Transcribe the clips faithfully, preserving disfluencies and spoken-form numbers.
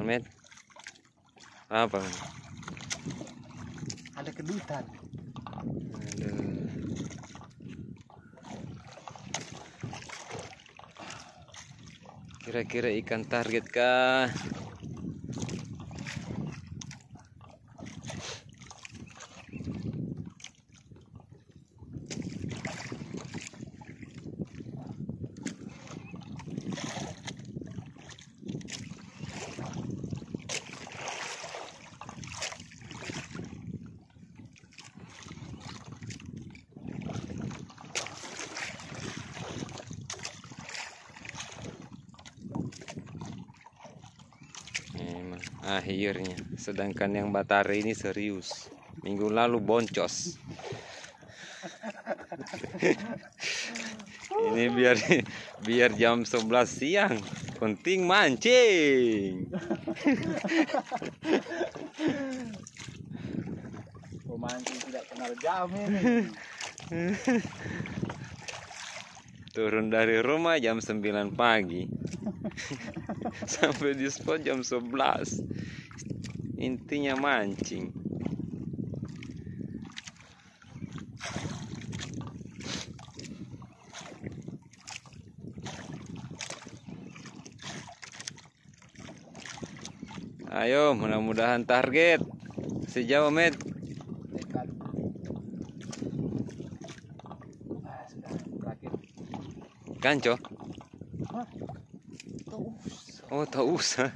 Met. Apa? Ada kedutan. Aduh. Kira-kira ikan target kah? Akhirnya, sedangkan yang Batare ini serius. Minggu lalu boncos. Ini biar biar jam sebelas siang, penting mancing. Pemancing tidak kenal jam ini. Turun dari rumah jam sembilan pagi. Sampai di spot jam sebelas. Intinya mancing. Ayo, mudah-mudahan target. Sejauh Met. Kanco? Oh, tak usah.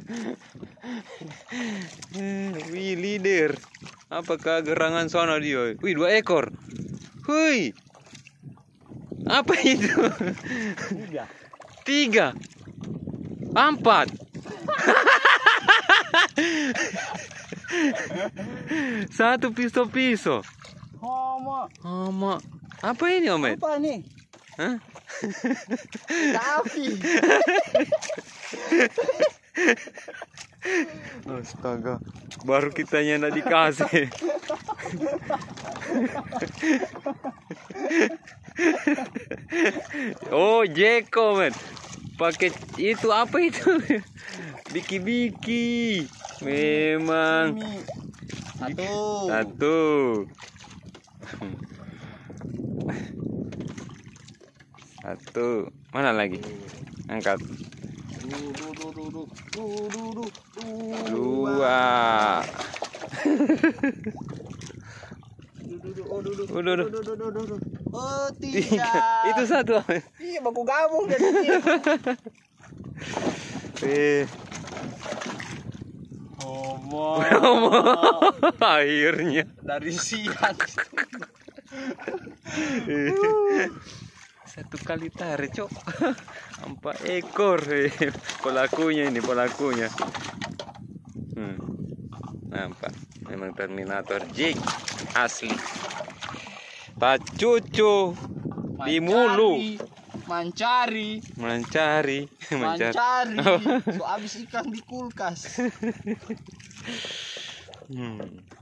Wih, leader. Apakah gerangan sono dia? Wih, dua ekor. Hui. Apa itu? Tiga. Tiga. Empat. Satu piso-piso. Hama. Hama. Apa ini, Om? Apa nih? Hah? Tapi. Astaga, baru kitanya nggak dikasih. Oh, Jeko, men. Pakai itu apa itu? Biki-biki. Memang. Satu. Satu. Satu. Mana lagi? Angkat. Dua. Oh, tiga. Itu satu. Iya, baku gabung jadi. Eh. Homo. Akhirnya Dari siang. Satu kali tarik, Cok. Empat ekor. Pelakunya ini, pelakunya. Hmm. Nampak. Memang Terminator jig asli. Tak cucu di mulu. Mancari. Mencari. Mancari. So abis ikan di kulkas. Hmm.